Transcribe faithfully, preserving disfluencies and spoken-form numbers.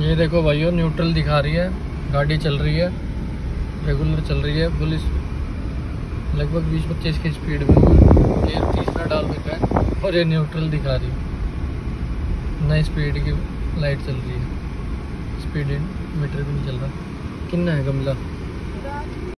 ये देखो भाइयों, न्यूट्रल दिखा रही है, गाड़ी चल रही है, रेगुलर चल रही है, पुलिस लगभग बीस पच्चीस की स्पीड में, गियर तीसरा डाल रखा है और ये न्यूट्रल दिखा रही है। नई स्पीड की लाइट चल रही है, स्पीड मीटर भी नहीं चल रहा। कितना है गमला।